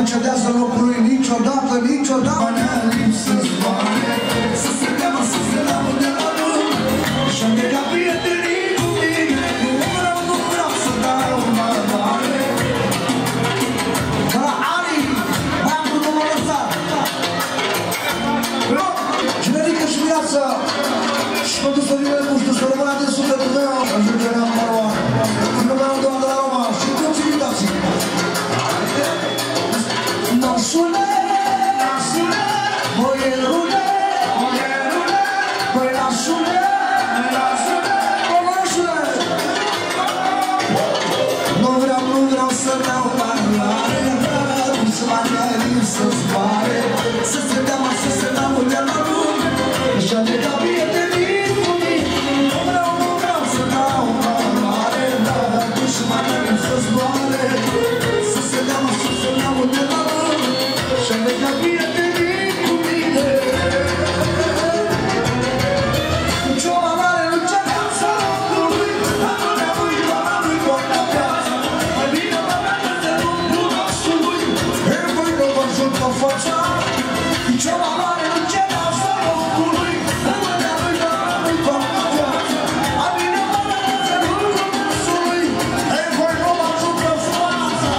concedează locului niciodată, niciodată. Să-ți moare, să se teamă, să se leamă de la lume și am legat prietenii cu mine. Nu vreau să dau mai mare. De la Ari, băiatul nu m-a lăsat. Cine ridică și viață și produsările nu știu să rămână de sufletul meu, ajungerea în Maroa. Numărul 2 de la Roma și toți invitații. Nosule, nosule, boierule, boierule, băi nasule, nasule, băi nasule. Nu vreau să dau mai mare, să mă gândim să-ți pare, să se teamă, să se leamă de la lume și a legat prietenii cu mine. Nu vreau să dau mai mare, să mă gândim să-ți pare, să se teamă, să se leamă de la lume și a legat prietenii cu mine. Cu cioba mare nu cereața locului, la lui, poarta viața. Mai bine mă vede de lungul nasului, e voi nu vă ajută forța. Cu cioba mare nu cereața locului, la lui, poarta viața. Mai bine mă vede de lungul nasului, e voi nu vă ajută forța.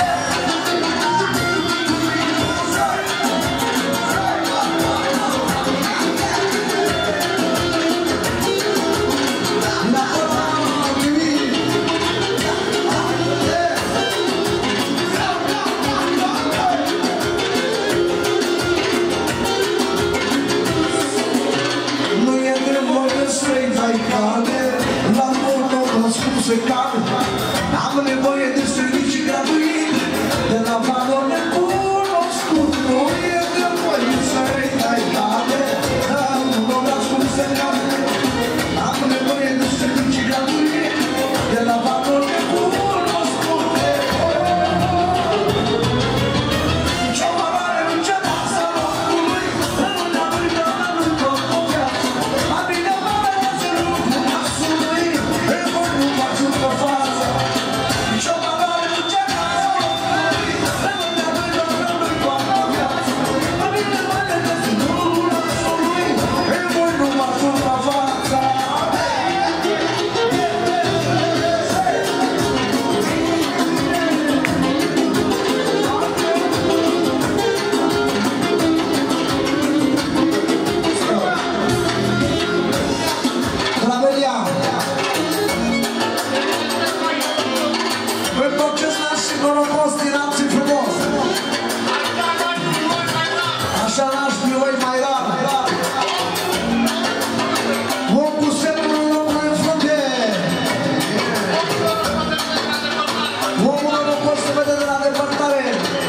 Nu e nevoie să-i dai cale, la modul răspuns se cade. Am nevoie de servicii gratuite, de la valori necunoscut. Nu e nevoie să-i dai cale, la modul răspuns se cade. Am nevoie de servicii gratuite, de la valori necunoscut. Cioba mare nu cereața locului, la lui, poarta viața. Mai bine mă vedeți în lungul nasului, e voi nu vă ajută fața. Cioba mare nu cereața locului, la lui, poarta viața. Mai bine mă vedeți în lungul nasului, e voi nu vă ajută fața. Travelia. Pe tot ce n-aș și norocos, tirați frumos. Așa n-aș fi voi mai rar. Vom cu semnul locului în frunte. Omul norocos se vede de la depărtare.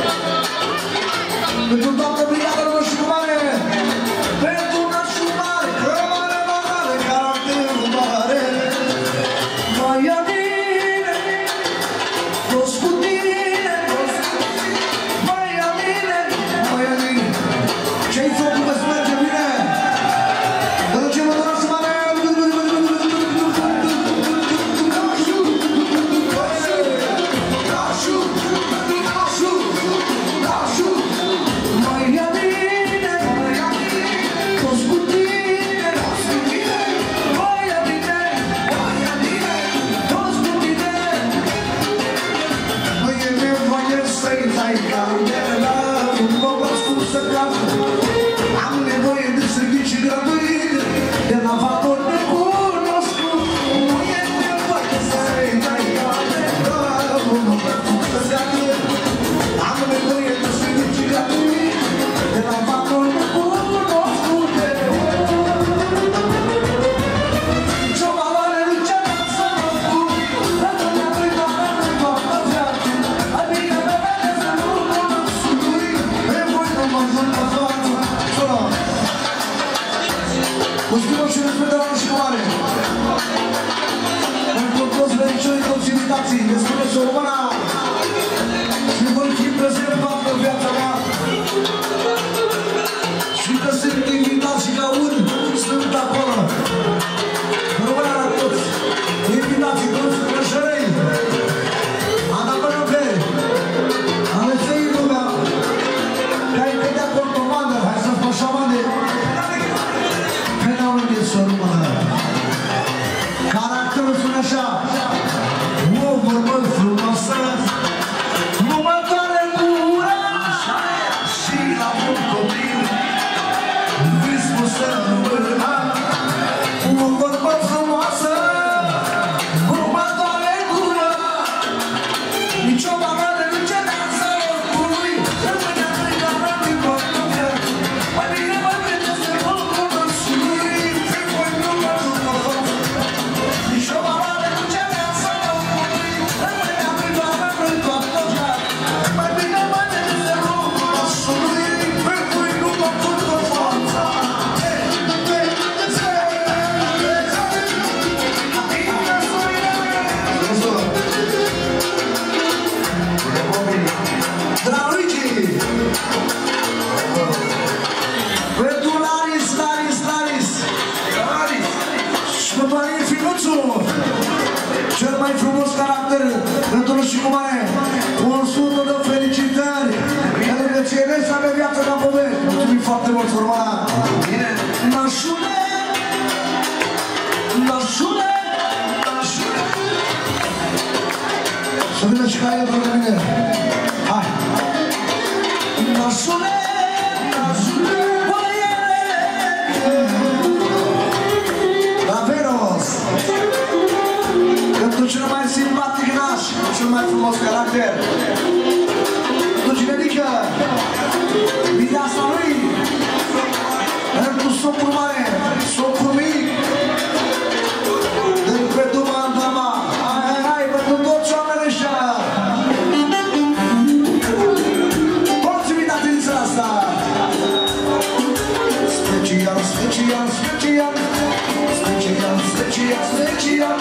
Pentru toată brigada lui Șumare. Pentru una Șumare, că mare, caracterul mare. Mai adine, toți cu tine, mai adine. Ce-ai făcut că-ți merge bine? Ducem în una Șumare. Mai adine, toți cu tine, mai adine, toți cu tine. Nu e nevoie să-i dai candela, un loc ascuns să cadă. Am nevoie de servicii gratuite, de la valori necunoscut. Nu e nevoie să-i dai candela, un loc ascuns să cadă. Am nevoie de servicii gratuite, de la valori necunoscute. Cioba mare nu cereața locului, la lui, poarta viața. Mai bine mă vedeți în lungul nasului, e voi nu mă ajută fața. cu mare 100 de felicitări pentru că ți-e să avea viață ca povești. Mulțumim foarte mult, urmăra. Bine. Nașule, nașule, nașule. Să vină și ca el pentru mine. Hai. Nașule, nașule, băiere. La Veros. Pentru cel mai simpatic naș, cel mai frumos caracter. Pentru generică, viața lui. Pentru socul mare, socul mic. Pentru mama, hai, pentru toți oamenii ăștia. Toți invitați din țara asta. Special, special, special. Special, special, special.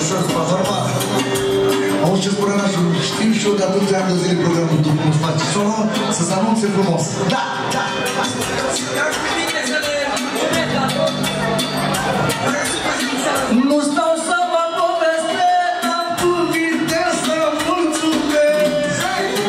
ușor spate. Normal. Auzi ce spune nașul? Știu și eu de atunci ani de zile programul tu cum îți faci solo, să-ți anunțe frumos. Da, da! Nu stau să mă povestesc, am cuvinte să mulțumesc.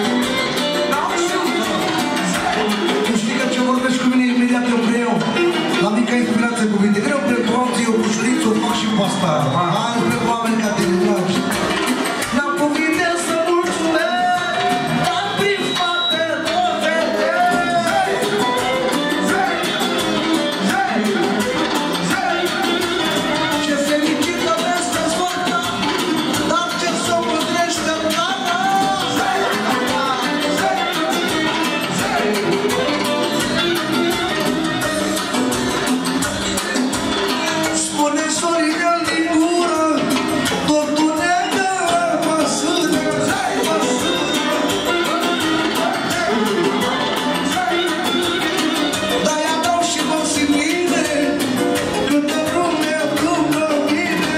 Tu știi că ce vorbești cu mine imediat eu preiau. La mica inspirație cuvinte. Greu pentru alții, o bușuriță, o fac și pe asta. Hai, vreau oameni ca tine, dragi. N-am cuvinte să mulțumesc, am prin spate dovede. Ce fericită veste soarta, dar ce s-o mândrește în tata. Spune Sorinel din gură, totul negă măsură. De-aia dau și consiline, când în lume lupă mine.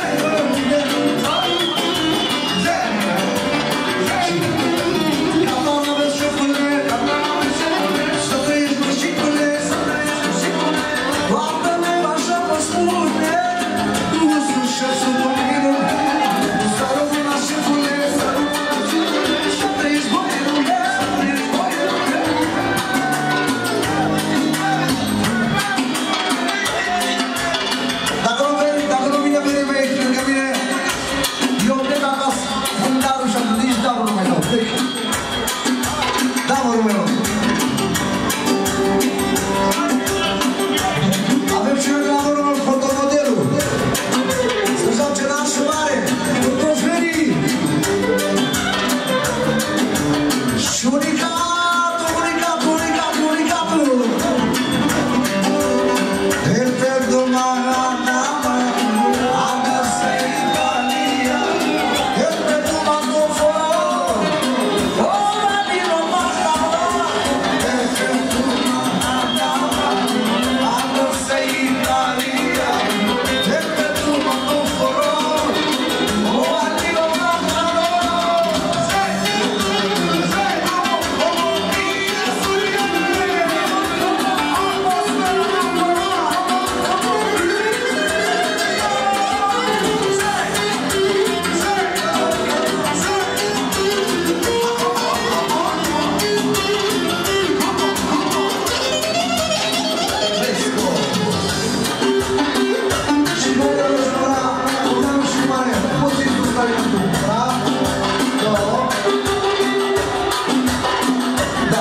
Ca doamna vezi șefule, să trăiești mășicule, doamne-ne așa mă spune, tu sus șef să domină, să rămână șefule, să trăiești boierule, să trăiești boierule. Dacă nu vine bine mei, lângă mine, eu plec acasă, un darul și atât, nici darul nu mai dau, plec. Da, mă, rumeno. Avem și noi la urmă fotomodelul. Să joace nașul mare, cu toți verii. Și unicatul, unicatul, unicatul, unicatul. El perdo Maranama, Agase Italia. El perdo Mangoforo, ora di Roma. El perdo Maranama, Agase Italia. El perdo Mangoforo, ora di Roma. Și noi de la Jura, urmăm și mare, poți să-i spus tare cu tu, da? Două. Da.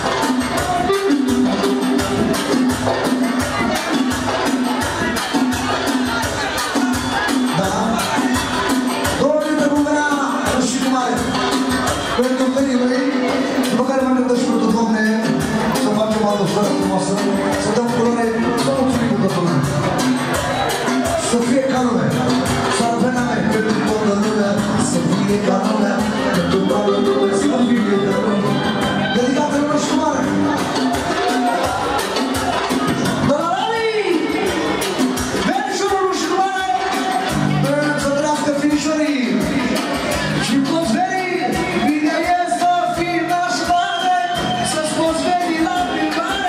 Da. Două minute cu mea și cu mare. Pentru verii mei, după care mă gândesc cu tot, Doamne, să facem o atmosferă frumoasă, să dăm culoare, să mulțumim cu totul. Să fie ca lumea, să avem mea pentru toată lumea, să fie ca lumea, pentru toată lumea, să fie ca lumea. Dedicată lumea și mare! Dălălălii! Verișorul și mare! Să trăiască finișorii! Și toți verii! Bine e să fii nașcoare, să scoți verii la plimbare!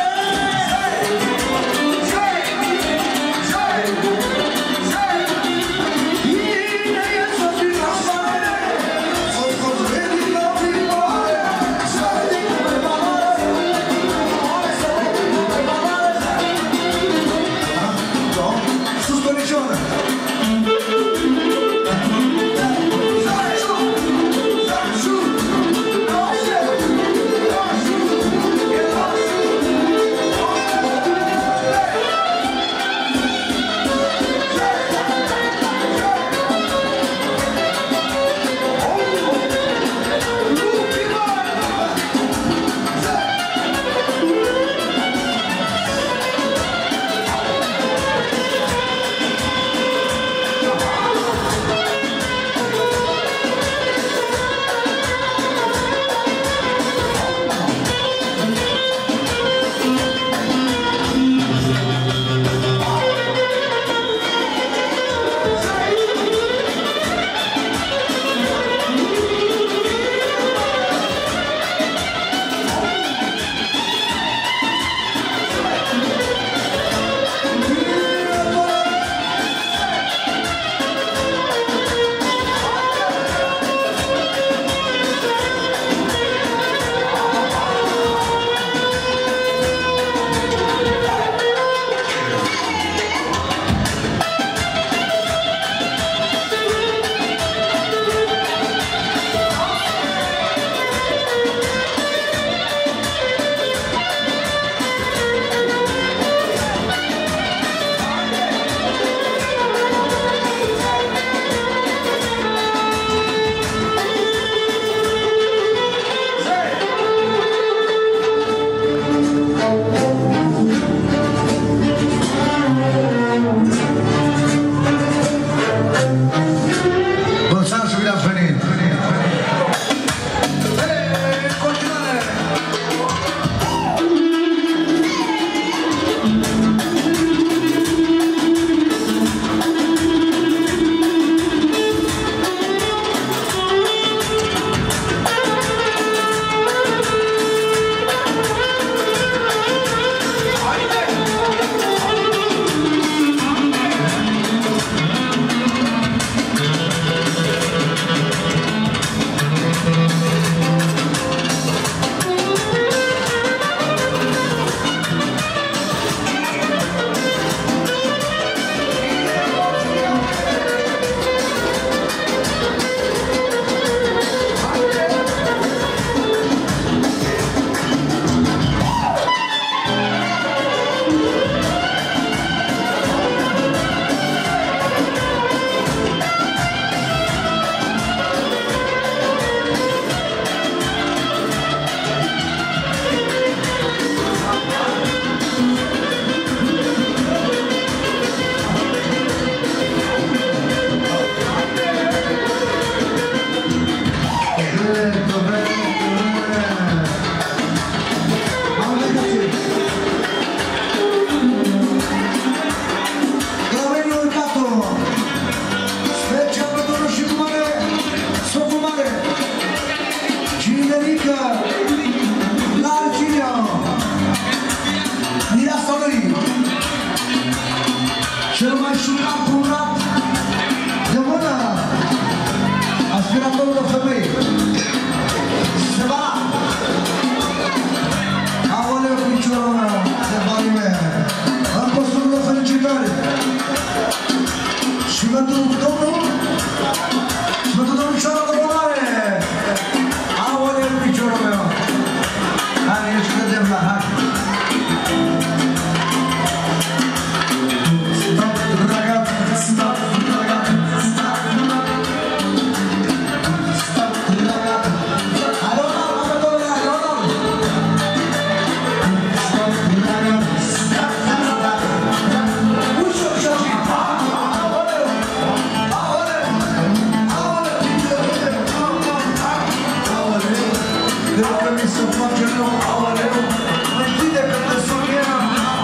să face rău, aoleu, mă închide pe tesoria.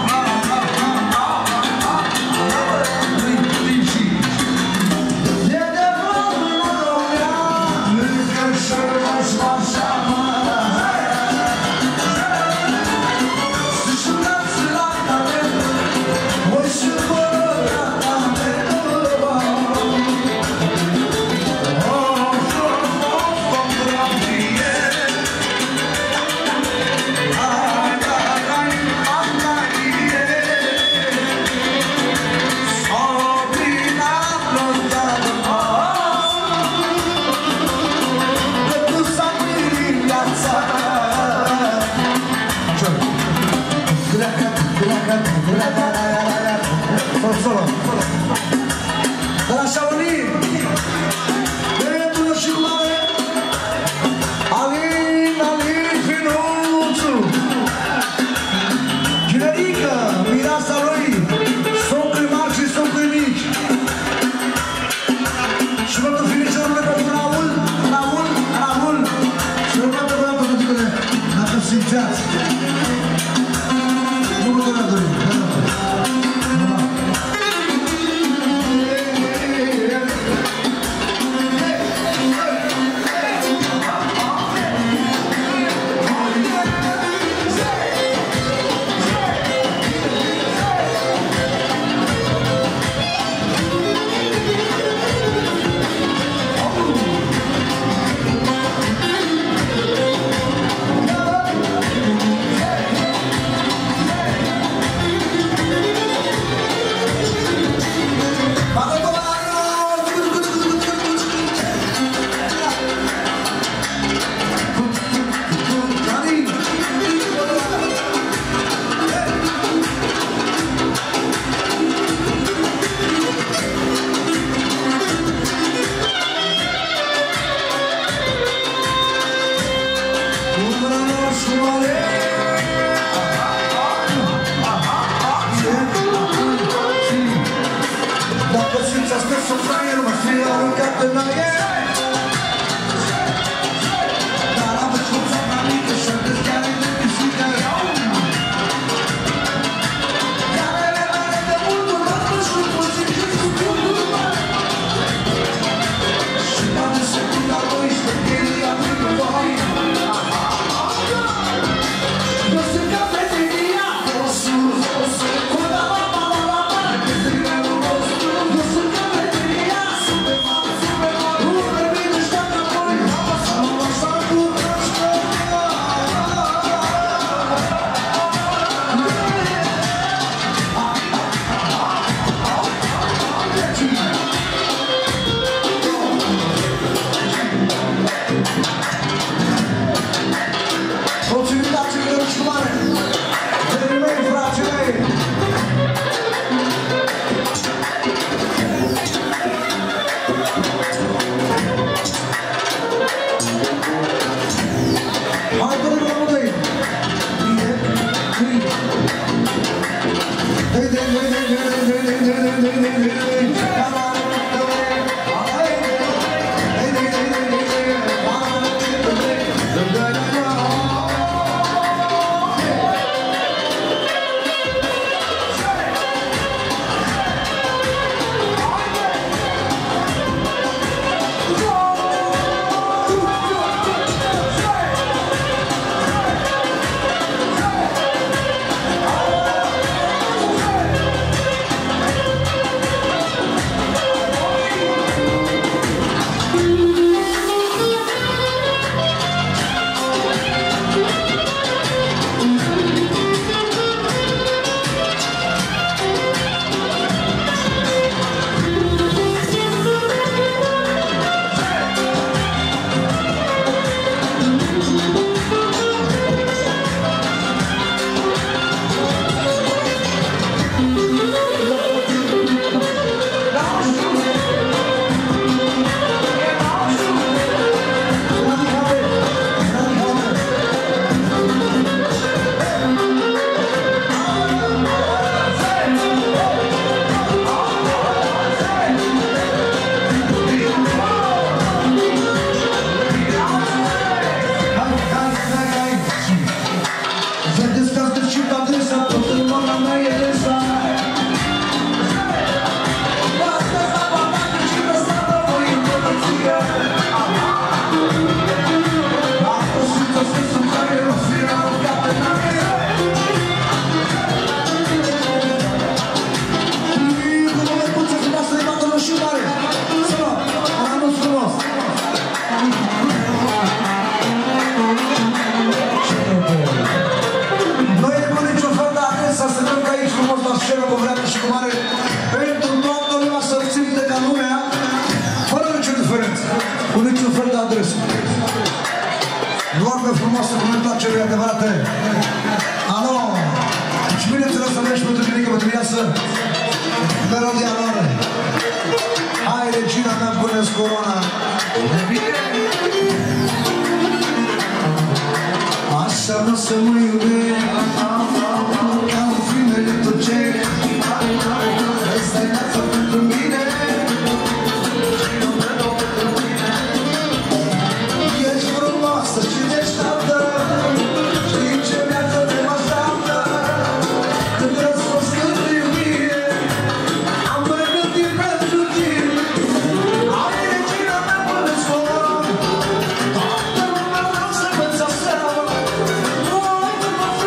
E de vreme mea, încă și mai așa mă. Să jucați la tare, voi și fără la tare. Solo. De la Chamonix, Băietul și mare, Alin Finuțu, Ginerică, mireasa lui, socri mari și socri mici. Și văd finișorule pentru Raul, și următă vreau pe tăticule, dacă simțeați. Nu mă dorea dorim, cu niciun fel de adresă. Doar pe frumoasă cuvântat celui adevărate. Alo! Și bineînțeles să mergi pentru tine, pentru viață, melodia lor. Hai, regina mea, pune-ți corona. Așa nu să mă iubești, ca un film de tăcere. Ăsta-i viața pentru mine. Ești frumoasă și deșteaptă, știi ce viață te mă așteaptă. Când răspuns cât de iubire, am mai gândit pentru tine. Hai, regina mea, până-ți corona, toată lumea vreau să mă-ți seama.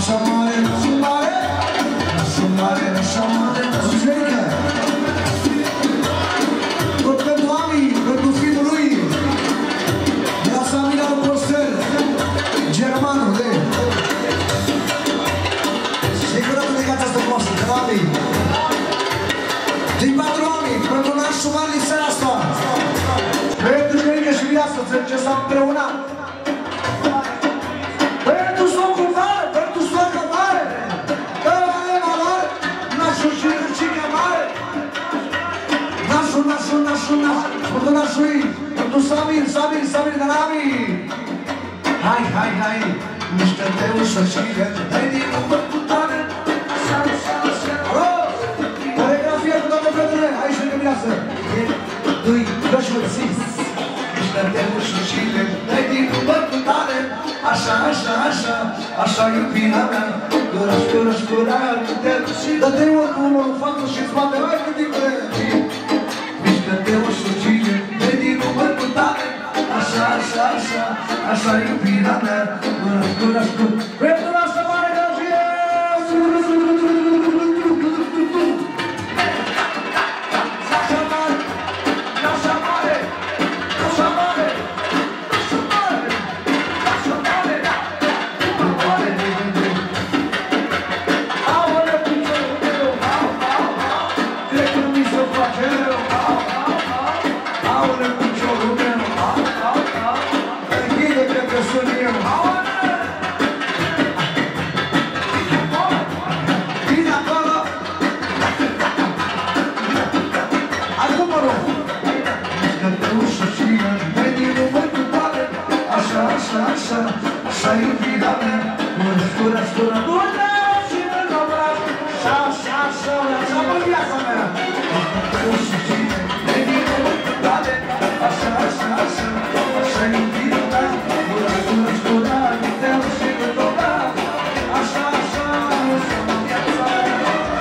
Așa mare, așa mare, așa mare, așa mare, Zuzenică. Tot pentru Ami, pentru fiul lui, de la Samina Prostel, germanul, de. Sigurat dedicația asta frumoasă, de la Ami. Din patru Ami, pentru nașul mare din seara asta. Pentru Zuzenică și viață, ce s-a împreunat. Pentru socul mare, pentru soacră mare, Eva mare, nașul și Râcică mare. Nașul, pentru nașul ei, pentru Samir, de la Ami. Hai, mișcă-te ușășile, dai din număr cu tare. Alo, coregrafia cu toate fetele, aici lângă mireasă. 1, 2, 3, mișcă-te ușășile, dai din număr cu tare. Așa iubirea mea, curaj, dă-te oricum o față și-ți bate, hai câtile. Mișcă-te ușășile, dai din număr cu tare. Așa iubirea mea, curaj, pentru asta mare gălgie! Așa iubirea mea, curaj, și nu obraș, așa mă viața mea. Așa iubirea mea, curaj, și nu obraș, așa mă viața mea.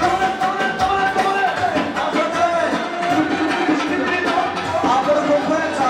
Apără concurența!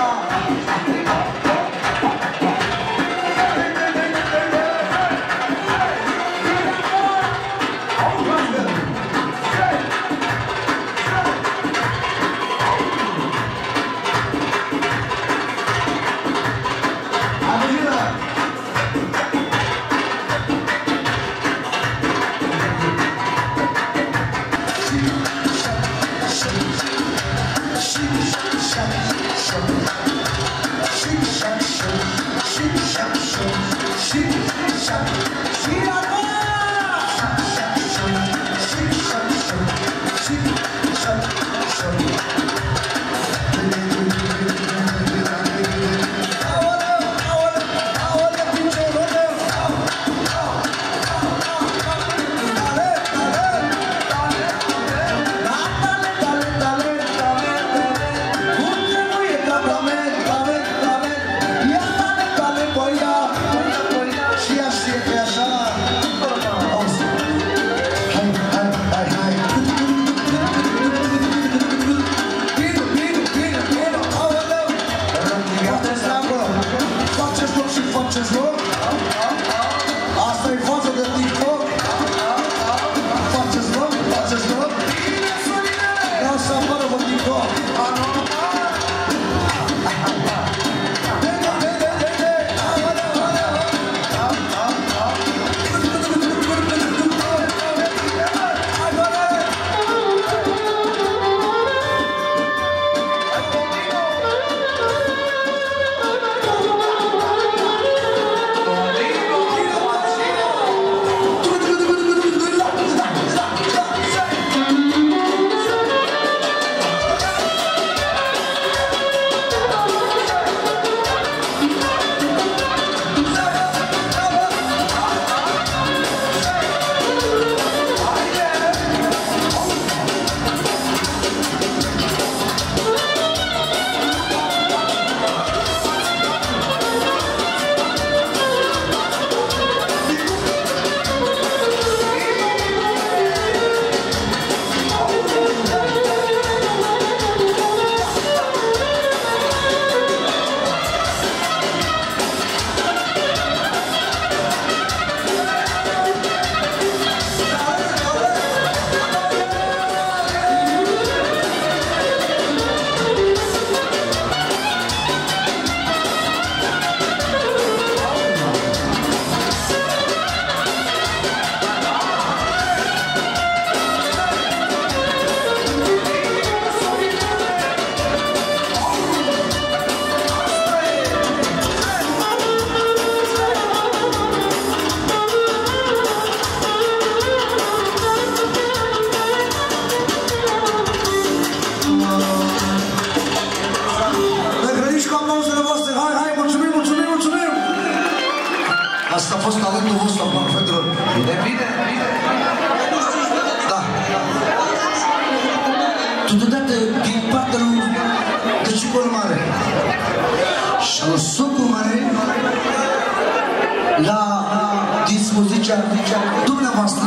dumneavoastră.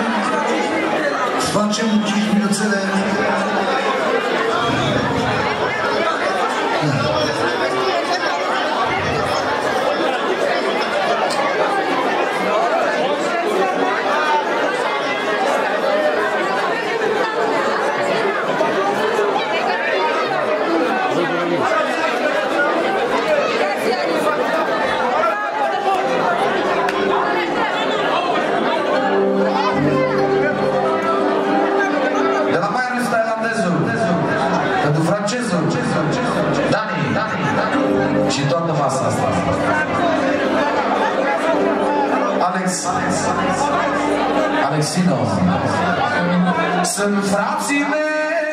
Facem 5 minuțele. Și toată masa asta. Alexino. Sunt frații mei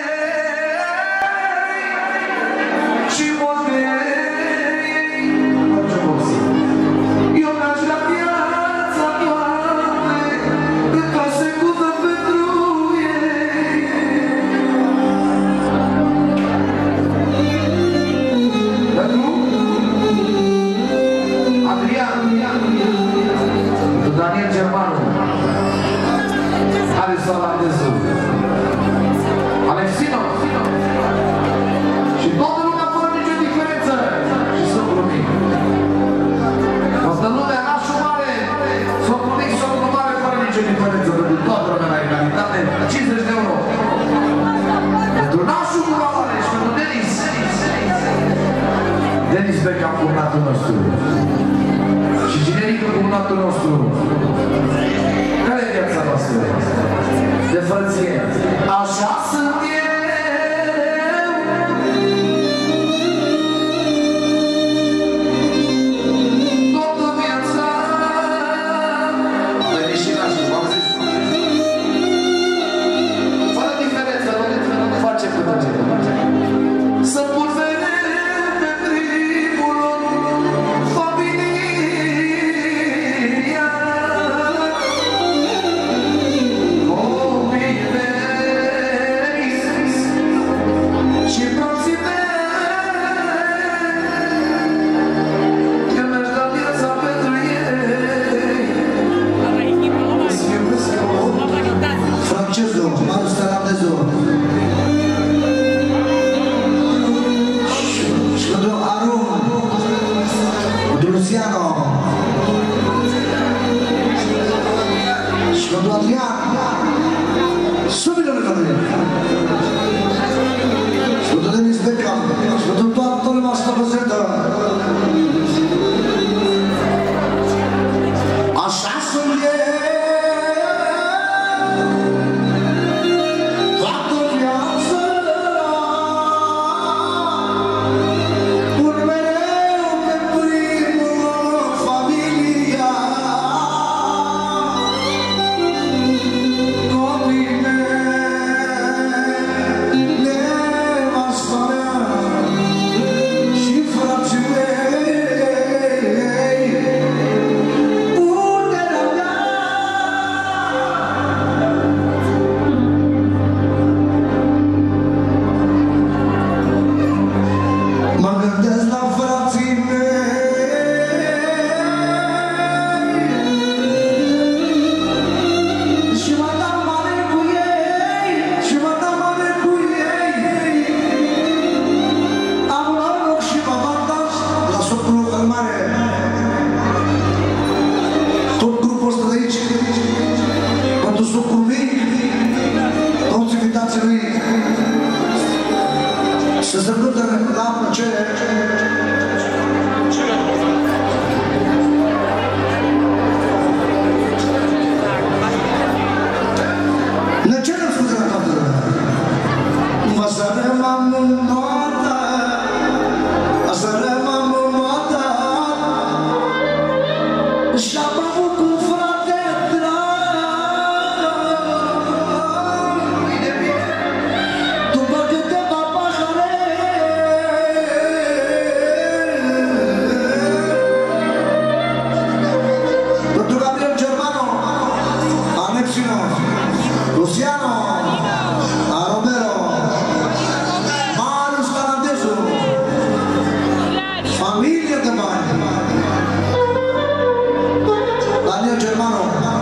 și moldei. Eu merg la piața toate, ca să cuvă pentru ei. Dar nu? Daniel Germanu, Alex Olandezu, Alexino și toată lumea fără nicio diferență și socrul mic. Toată lumea, nașul mare, socrul mic, socrul mare fără nicio diferență, pentru toată lumea la egalitate, 50 de euro. Pentru nașul cu valoare și pentru Denis Beckham, cumnatul nostru. Și generică cumnatul nostru. Care e viața noastră? De frăție. Așa sunt eu. Toată viața. Veni și nașul, v-am zis. Fără diferență, nu face până ce. Să pulvereze Daniel Germano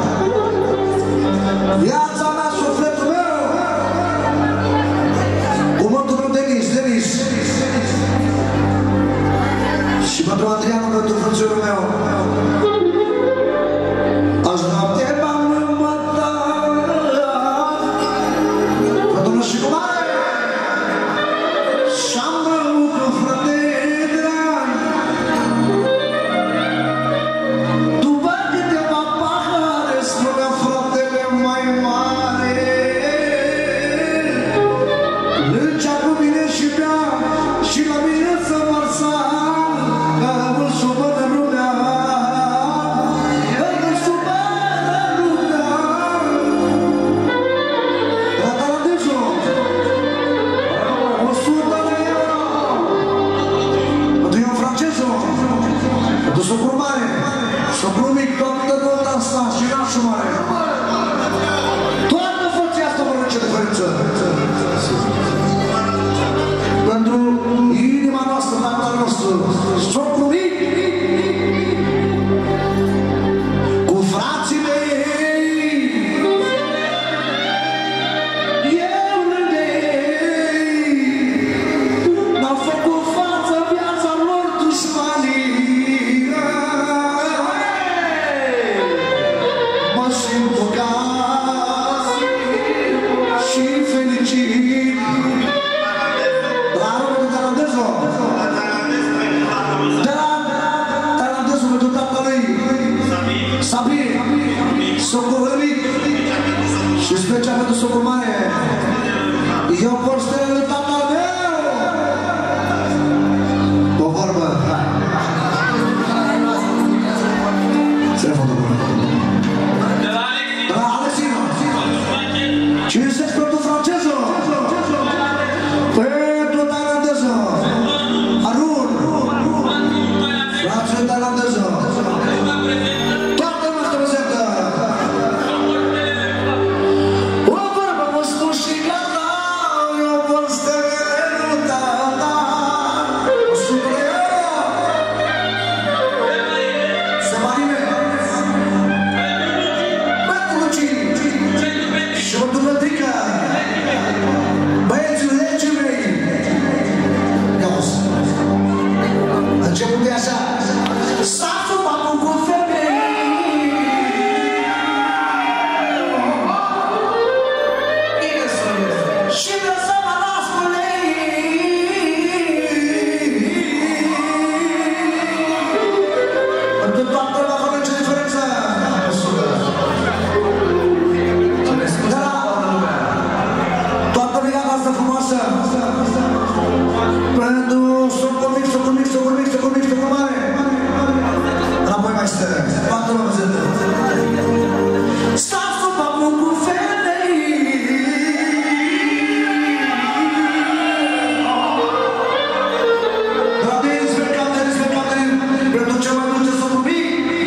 special pentru socul mare. Eu pot stele lui tatăl meu. O vorbă. Telefonul bună. De la Alexino. 50 pentru franceză. Pentru tailandeză. Arun. Franceză tailandeză. Toată noastră prezentă. O vorbă mă spun și gata. Eu pot stele ta. O supără. Să mă anime. Pentru Luci. Și o dumătrică. Băieții legii mei. Gauzi. Început de așa. Stați-o papul cu femei. Și lăsăm-mă las cu lei. Pentru toată lumea fără nicio diferență. Toată brigada asta frumoasă. Pentru socul mic, socul mic, socul mic, socul mic, socul mare. Înapoi mai stă. Toată lumea prezentă. Stați cu papul cu femei. Dragii, respectate, pentru cel mai dulce socul mic.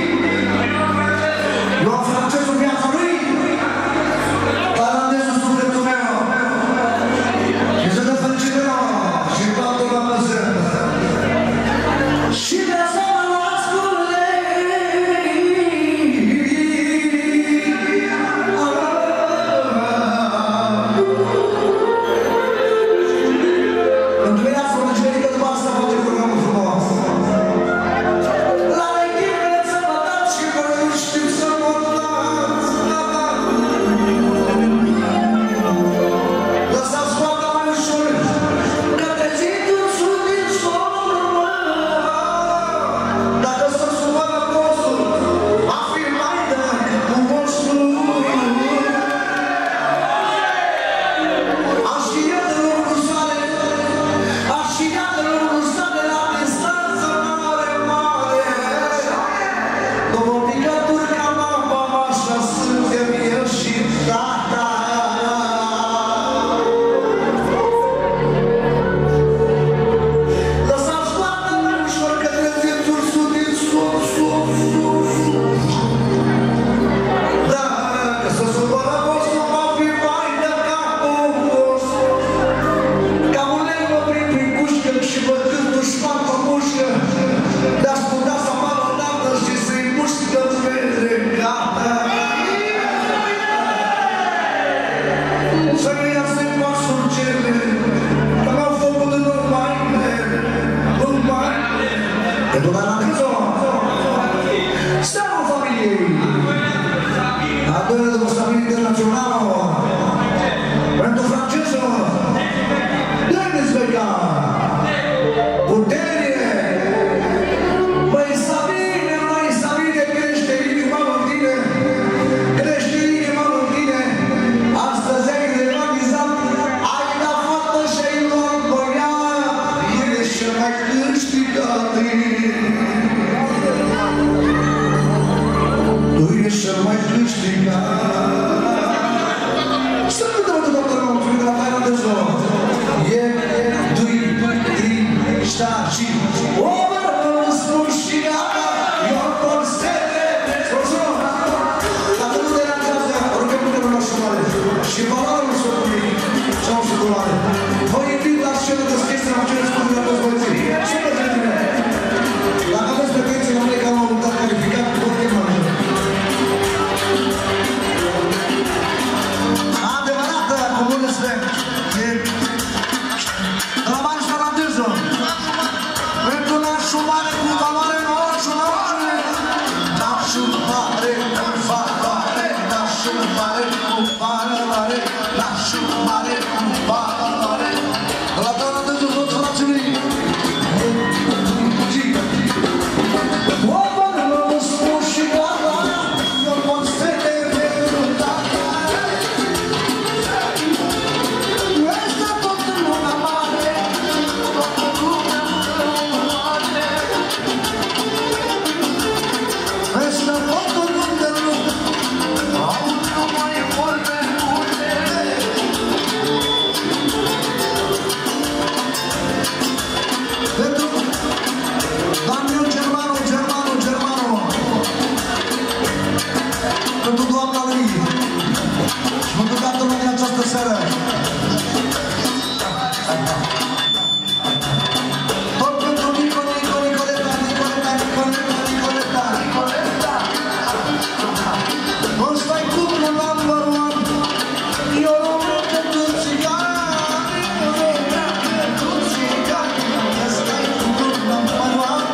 Lua francezul viața lui. Tailandezul sufletul meu. Și să dă fericită și toată lumea prezentă. Și lăsăm-mă las cu lei. Pentru mine ați făcut generică după asta face programul frumos. La legime să mă dați și voi nu știu să mă dați. Lăsați poarta mai ușor, că trezitul sunt din somn. Dacă să supără postul, a fi mai decât un vostru. Aș fi eu de locul sale, aș fi ea de locul sale la distanță mare, mare. Două picături ca mama, așa suntem eu și tata. Lăsați poarta mai ușor, că trezitul sunt din somn. Dacă să supără postul, va fi mai de capul vostru. Ca un lei mă prind prin cușcă și vădând dușman pe mușcă, de-aș putea să apară odată și să-i mușcă vede gata. Să-mi iasă-i pasul cele, că mi-au făcut în urmările. Pentru tailandeză. Steaua familiei. A doilea de stabilitate internațională. Pentru franceză. Denis Vega. Putere. Măi Sabine, crește inima în tine. Crește inima în tine. Astăzi ai realizat. Ai dat fată și ai luat băiat. Ești cel mai câștigat. Tu ești cel mai câștigat. Să nu dă-mă de toată lumea, de la tailandeză. E, dui, tri, șta și o vorbă îmi spun și gata. Eu pot stele. Spune-o. Dacă nu deranjează, rugăm de la șumare. Și valorul socului și-au șocolare. Vă invit la scenă de schesă la cele spune la toți băieții. Sună de tine. Dacă aveți pretenții, nu pleca la un dat calificat, tot e mai. Adevărată, cu mult respect. De la Marius Tailandeză. Pentru nașul mare cu valoare noastră. Nașul mare cu valoare. Nașul mare cu valoare. Nașul mare cu valoare. De la Tailandeză tot frații. O vorbă mă spun și gata. Eu pot stele pentru tata. măi. Și mă duc toată lumea din această seară. Tot pentru Nicoleta. Nu stai cuplu number one. Eu nu vreau pentru țigani. Stai cuplu number one.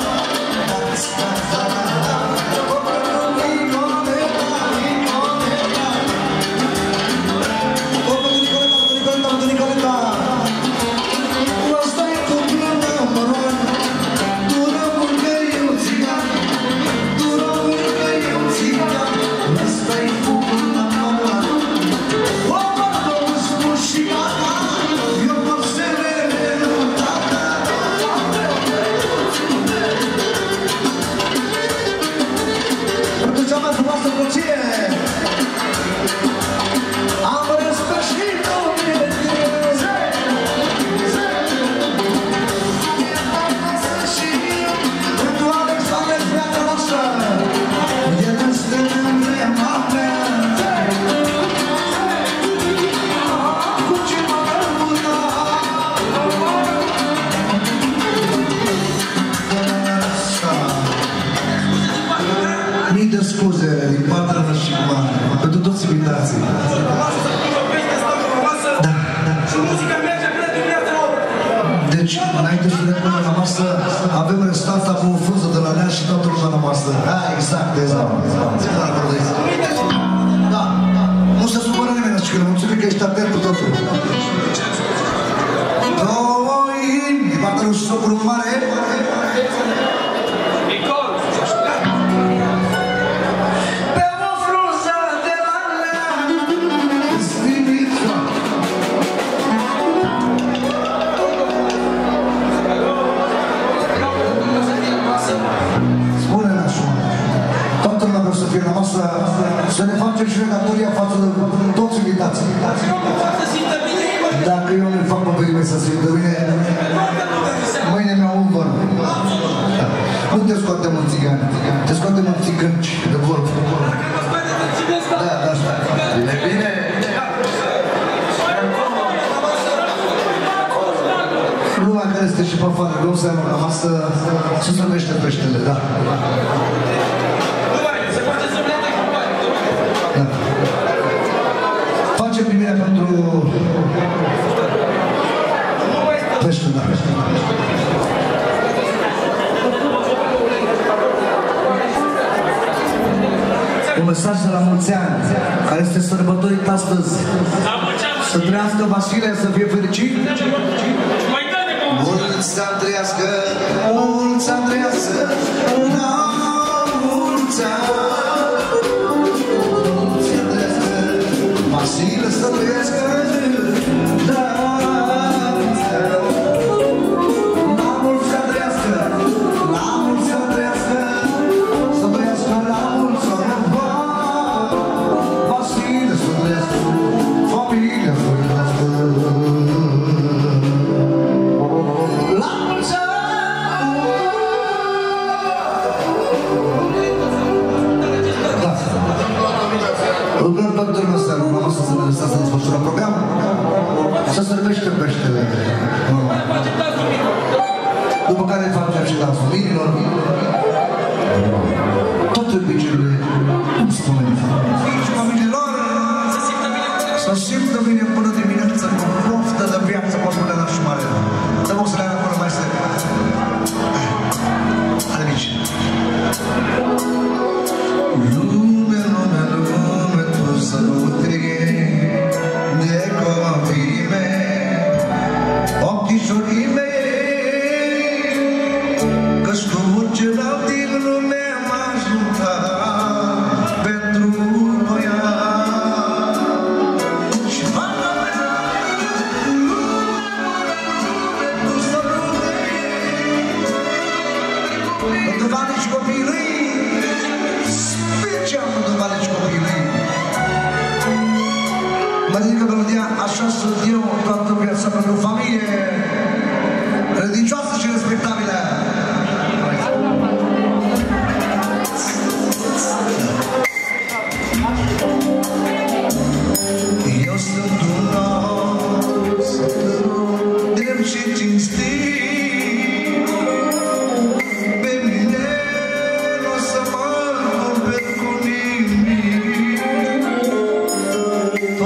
Înainte să ne punem la masă, avem restauranta cu o frunză de la Neam și toată lumea la masă. Exact. Da. Nu se supără nimeni, că mulțumim că ești atent cu totul. Două inimi, din partea lui socru mare. Să ne facem și redatoria față de toți invitații. Dacă eu nu-i fac pe perime să se simtă bine, mâine mi-au un vorb. Nu te scoatem în țigani, te scoatem în țigănci de vorb. Da, asta. Bine. Lumea care este și pe afară, vreau să am la masă, să se numește peștele, da. Facem primirea pentru peștul, da. Un mesaj de la mulți ani, care este sărbătorit astăzi. Să trăiască Vasile, să fie fericit. Mulți ani trăiască, mulți ani trăiască, mulți ani. Vasile să trăiască, da, la mulți ani trăiască, la mulți ani trăiască, să trăiască la mulți ani, Vasile să trăiască, familia să trăiască, la mulți ani. Rugăm pentru noastră, rugăm să ne lăsați să desfășurăm programul, să servește peștele. După care facem și la familiilor, toate obiceiurile, cum spunem, fiici familiilor, să simtă bine până dimineața, cu poftă de viață, cum spune la șumare. Să vă să le arăt până mai să ale mici. Să nu trighe de copiii mei, ochișorii mei, că-și cu ce dau din lume m-a ajutat pentru băiat. Și fata mea, lume, tu să lumei, pentru vanici copiii lui, special pentru vanici copiii lui. Mă zic că melodia Așa sunt eu, toată viața pentru familie religioasă și respectabilă.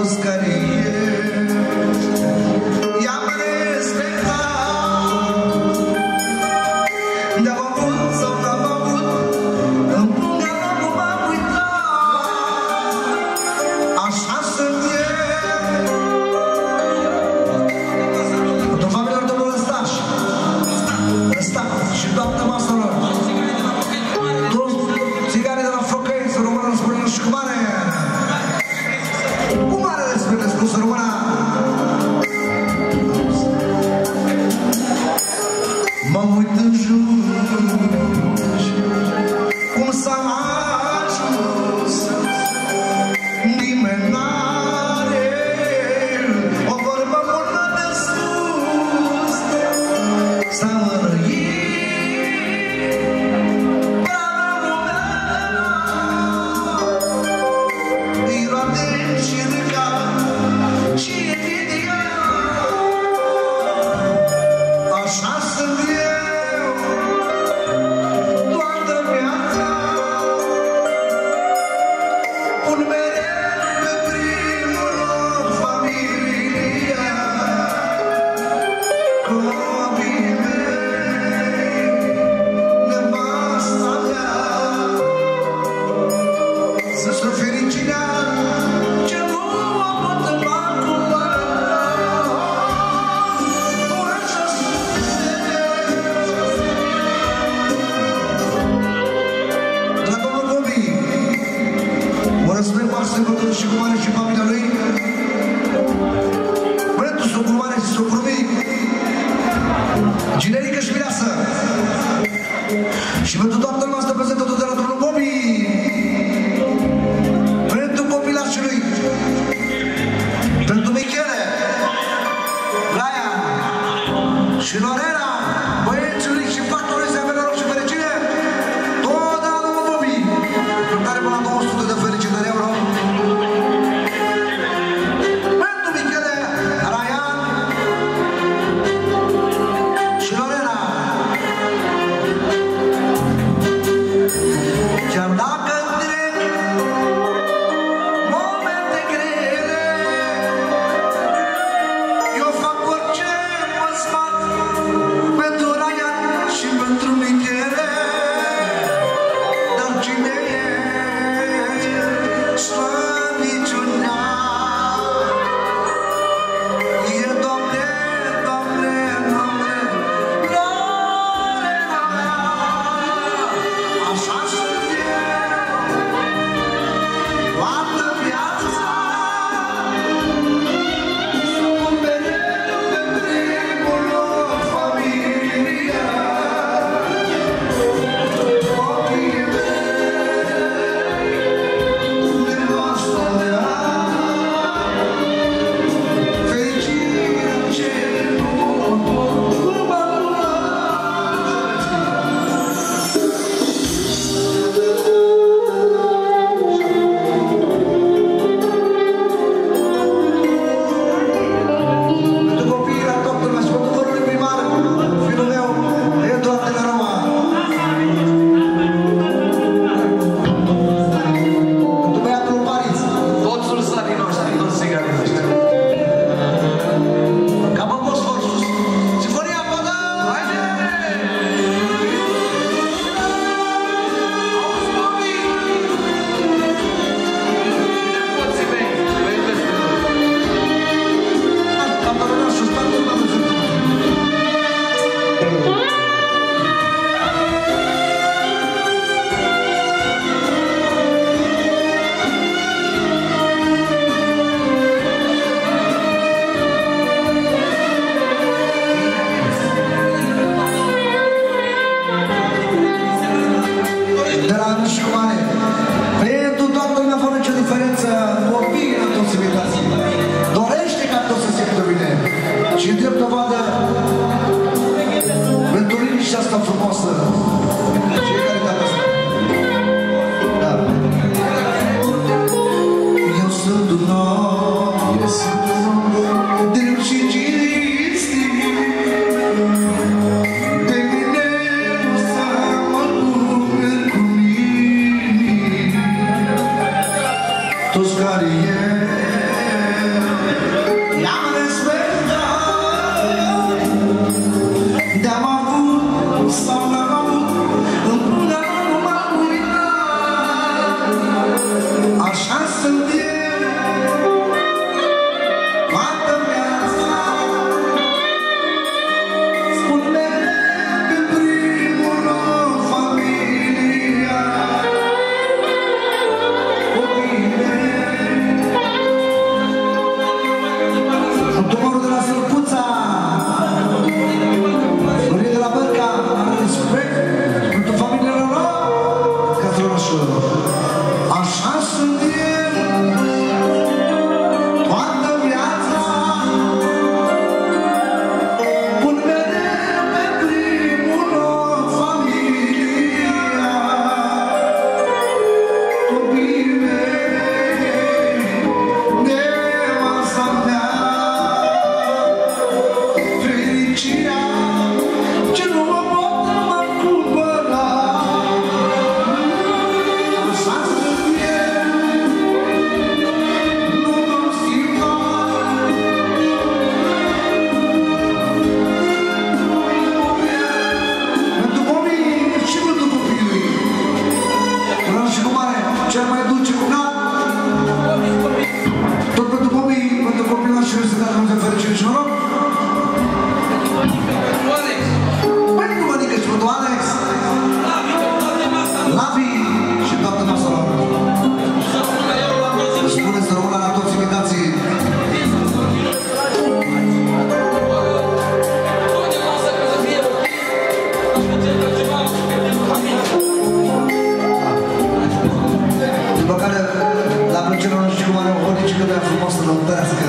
fost care ești. I-am respectat, de-am avut sau n-am avut, în punga nu m-am uitat. Așa sunt eu. Pentru familiilor domnului Răstaș și doamna Masălor, toți țiganii de la Focăi să rămână în spune și cu mare respect spus să rămână. Mă uit în jur cum s-a ajuns, nimeni n-are o vorbă bună de sus. S-a răit brava lumea, îi roade și râca și invidia. Așa sunt eu toată viața, pun mereu pe primul loc familia. Copiii mei, nevasta mea, să-și fericirea ce nu o pot îmbacuma. Așa sunt eu. La domnul Bobi, mă răspund mare pentru și cu mare și familia lui, pentru socru mare și socru mic, generică și mireasă, și pentru toată lumea asta prezentă tot de la domnul Bobi, pentru copilașii lui, pentru Michele, Ryan și Lorena, băieții lui și fata lui să avem noroc și fericire, tot de la domnul Bobi, pentru care până la 200 de felicitări euro. Pentru Michele, Ryan și Lorena. lumea frumos să lăutărească.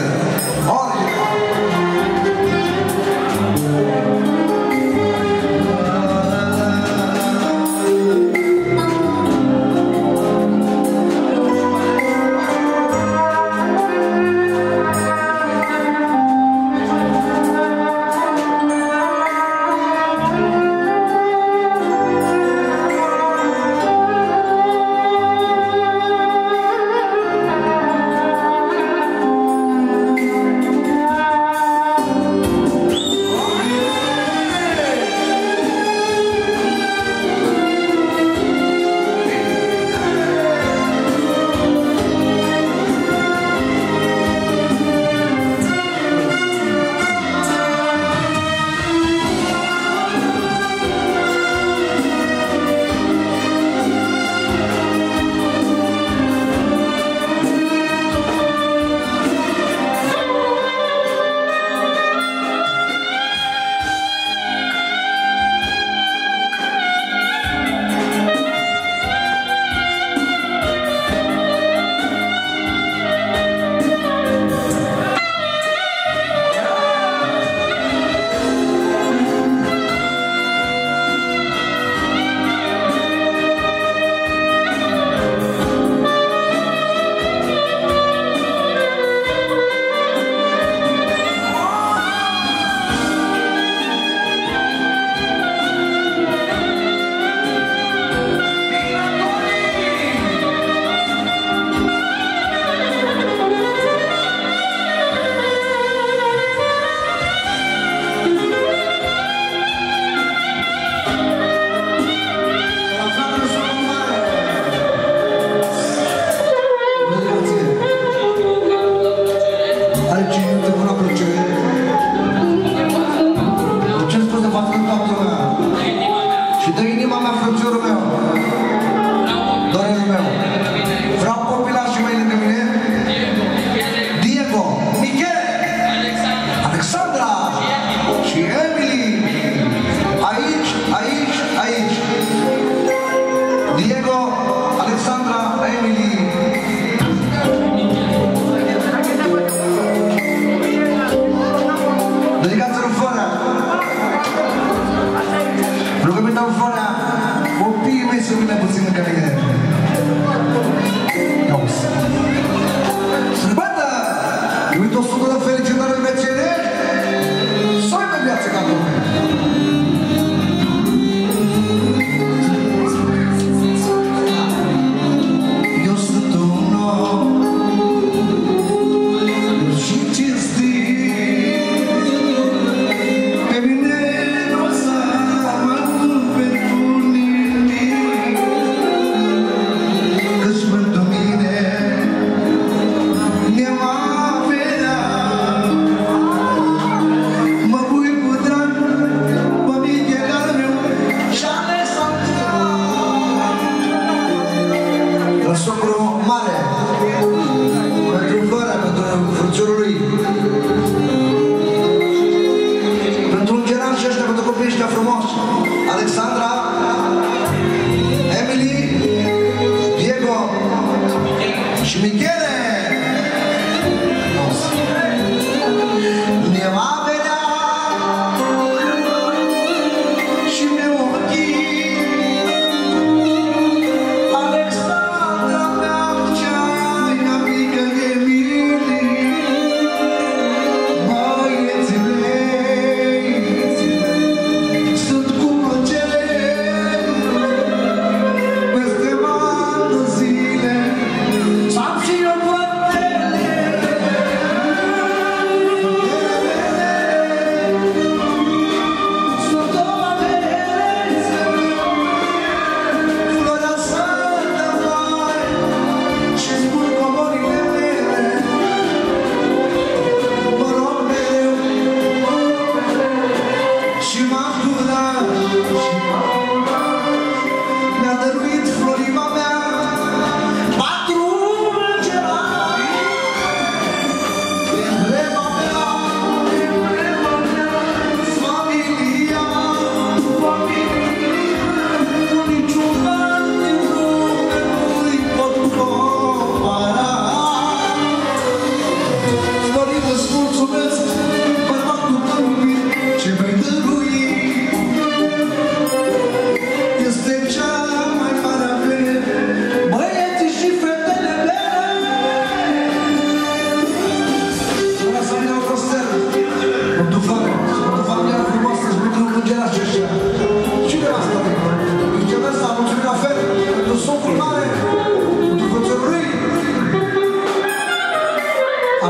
Sunt cu plăcere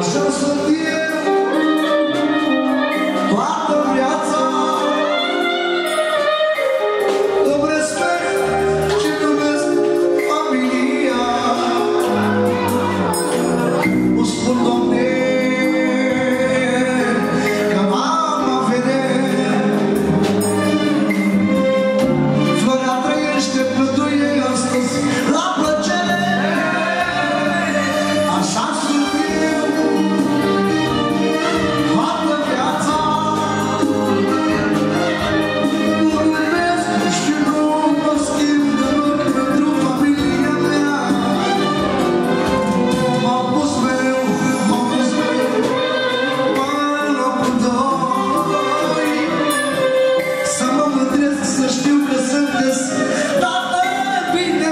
Așa sunt eu toată viața. Îmi respect și iubesc familia. Îmi spun, Doamne, că mama vede. Florea trăiește, plătuie astăzi la plăcere. Așa sunt eu toată viața. Nu iubesc și nu mă schimb deloc pentru familia mea. M-am pus mereu în locul doi. Să mă mândresc, să știu că sunteți tată bine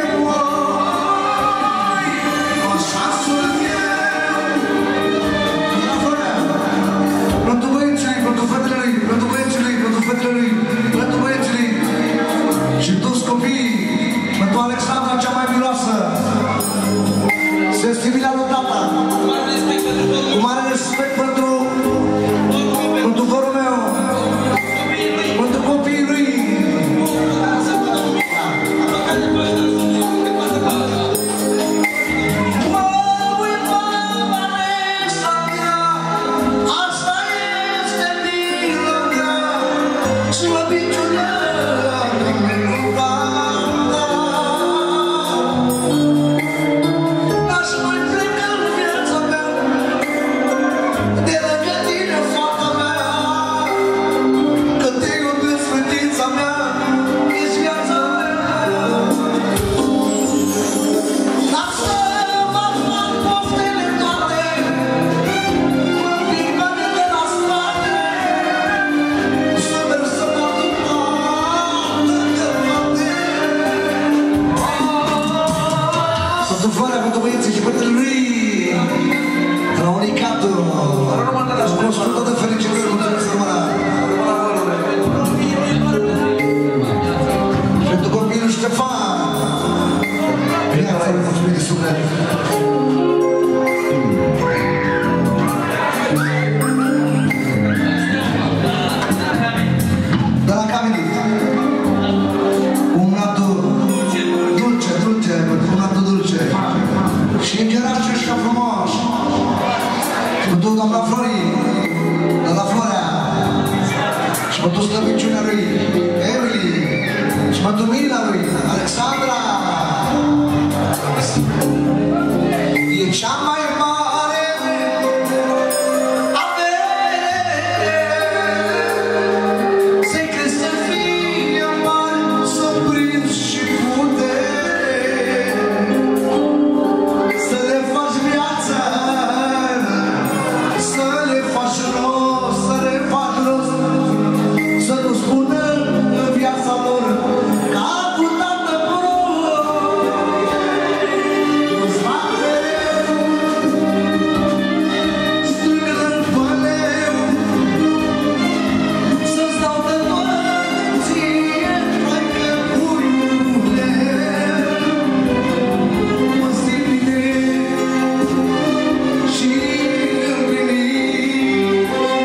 voi. Așa sunt eu. La Florea, pentru băieții, pentru fetele lui, pentru băieții lui, pentru fetele lui, pentru băieții lui și toți copiii, pentru Alexandra cea mai miloasă. Sensibilea lui tata. Cu mare respect pentru vărul meu, pentru copiii lui. Mă uit la Alexa mea, asta este mila mea, slăbiciunea minunată. N-aș mai pleca în viața mea de lângă tine, fata mea, că te iubesc, fetița mea, ești viața mea. Lasă mă fac poftele toate, plimbă-ne de la spate, să merg să mă duc toată de toate. Pentru Florea, pentru băieții și pentru lui, la Unicatul, cu 100 de felicitări, mulțumesc rămâna. Pentru copilul Ștefan, bine ați avut mulțumit de suflet. De la Cavenit, un nato dulce, dulce, un nato dulce. Și îngerași ăștia frumoși. Pentru doamna Florii, de la Florea. Și pentru slăbiciunea lui Emily. Și pentru Mila lui Alexandra. E cea mai mare avere. Să-i crezi să fie mare, să prinzi și putere. Să le faci viața, să le faci rost, să le faci rost, să nu spună în viața lor că a avut tată prost. Nu-ți fac mereu, strâng-l-n păleu, să-ți dau de toate ție, traică puiule. Mă simt bine și împlinit,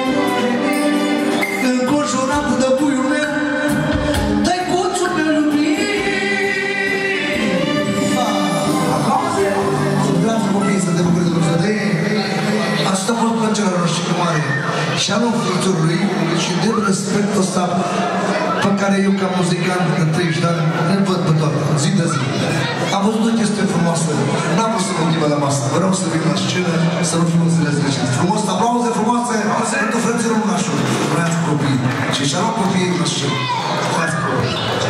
înconjurat de puiul meu, tăicuțul meu iubit. Aplauze! Dragi copii, să te bucuri de Dumnezeu. Asta a fost plăcerea noastră și mare și anul viitorului și de respectul ăsta pe care eu ca muzicant de 30 de ani îl văd pe toate, zi de zi. Am văzut o chestie frumoasă, n-am vrut să mă ghibă la masă, vreau să vin la scenă, să nu fiu înțeles greșit. Frumos, aplauze frumoase pentru frăților Lunașul, vreați copii și și-a luat copiii la scenă. Vreați copii.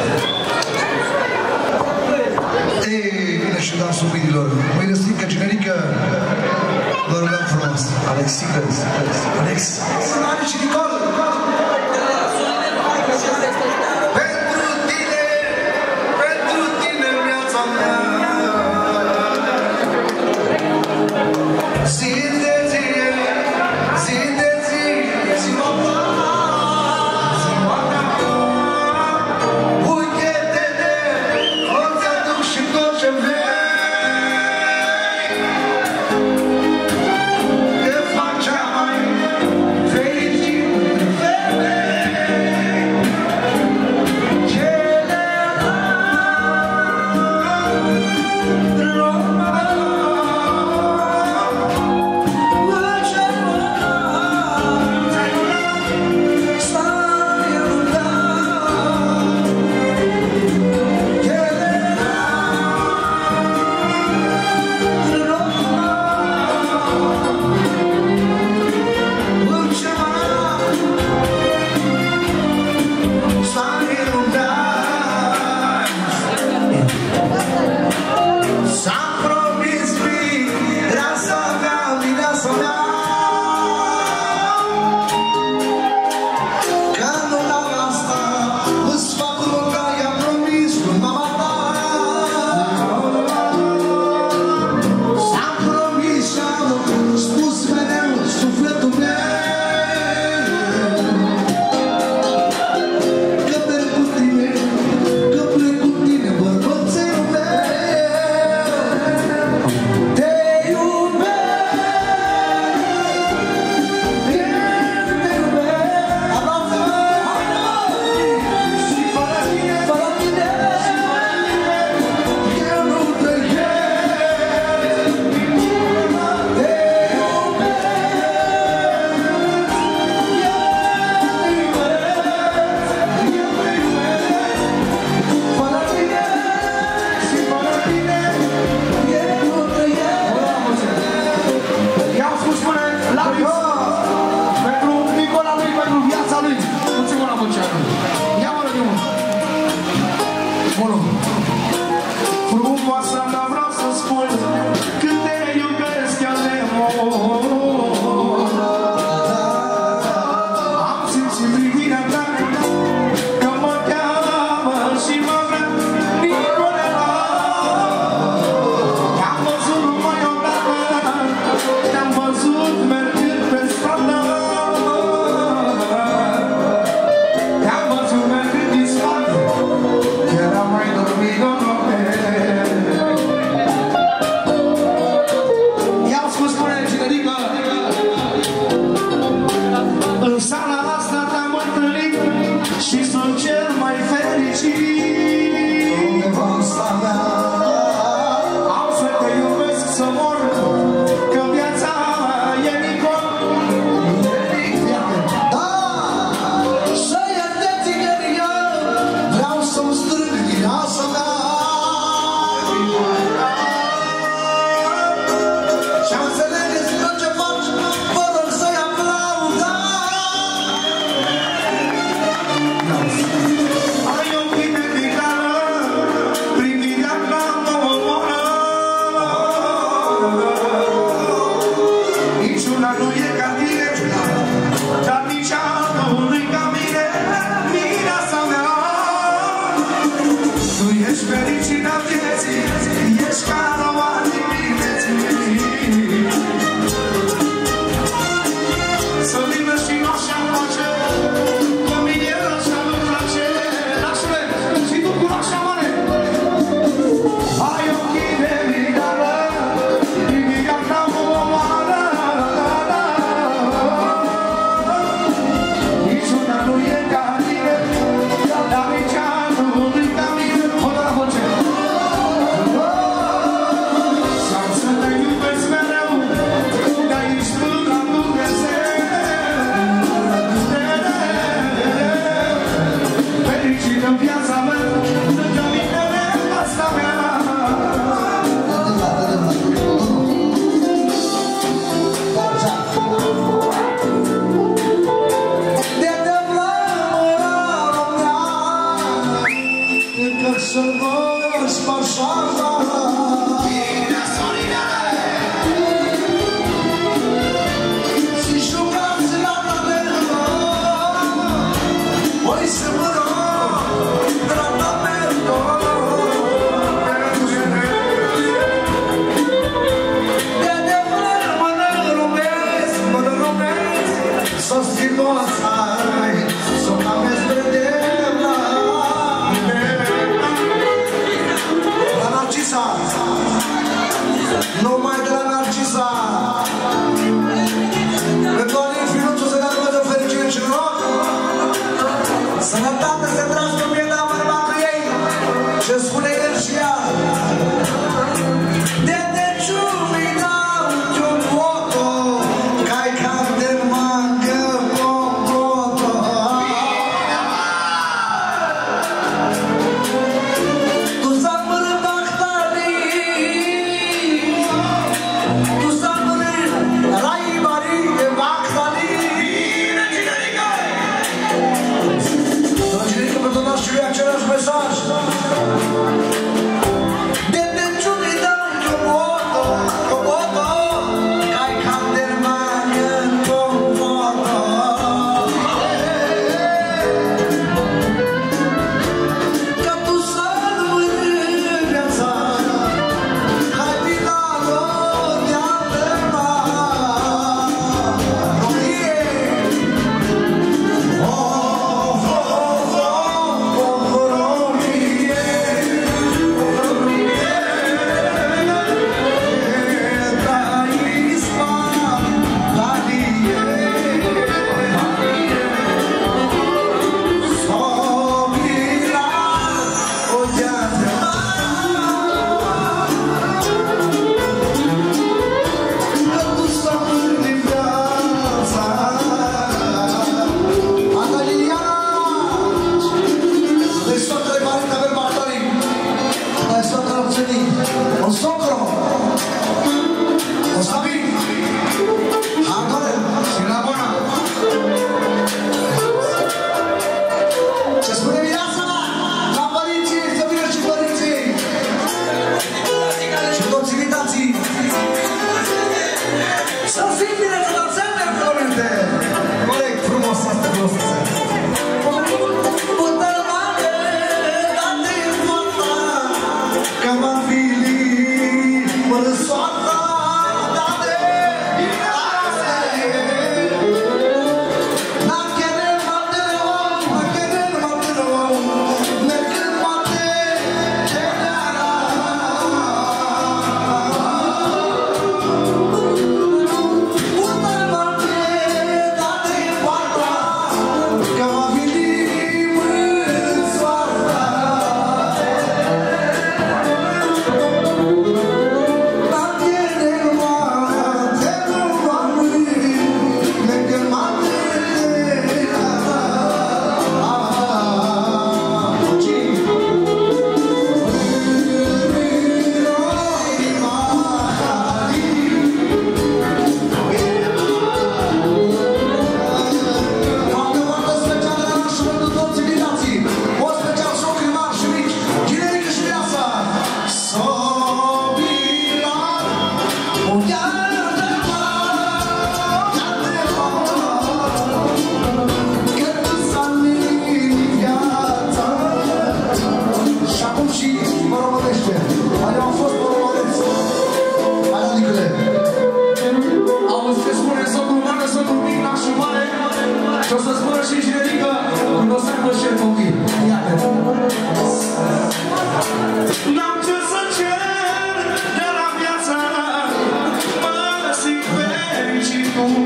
Ei, vine și dansul binilor. Mâine strică generică, vă rugăm frumos. Alexică, Alex. Alex și Nicol. Pentru tine viața mea. Zi de zi, zi de zi, ziua ta, ziua ta. Uite-te, o-ți aduc și tot ce vrei.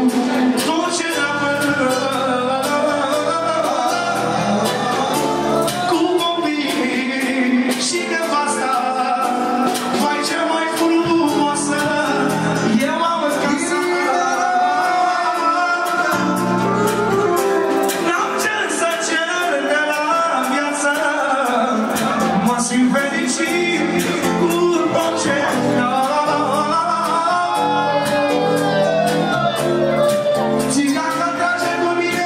duce înapoi cu copii și nevasta, vai cea mai frumoasă, eu am casat. N-am ce să cer de la viață, mă simt fericit cu tot ce țiganca trage cu mine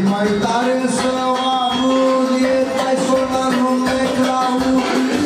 mai tare să o aud, e mai sonă nume Claud.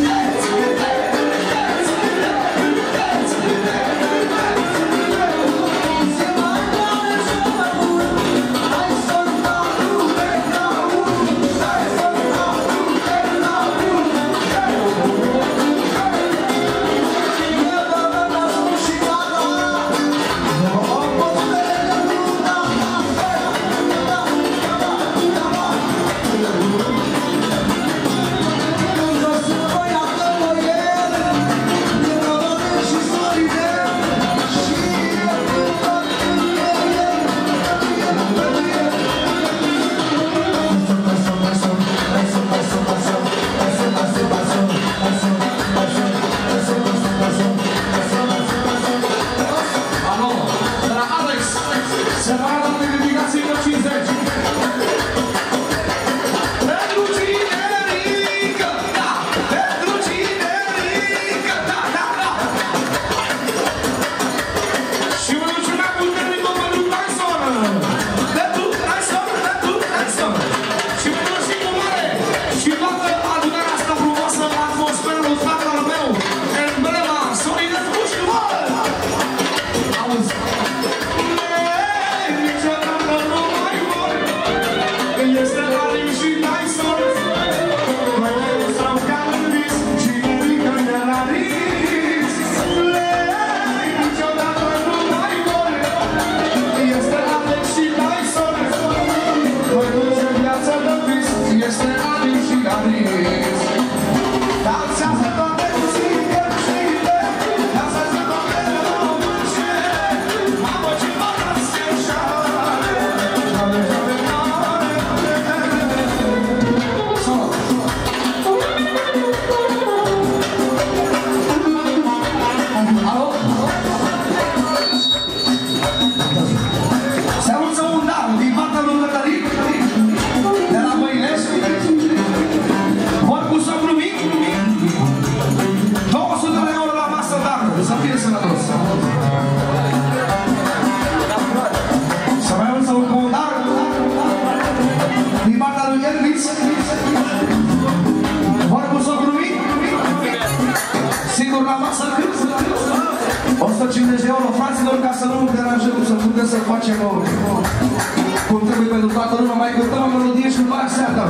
Cum trebuie pentru toată lumea, mai cântăm o melodie și după aia seata.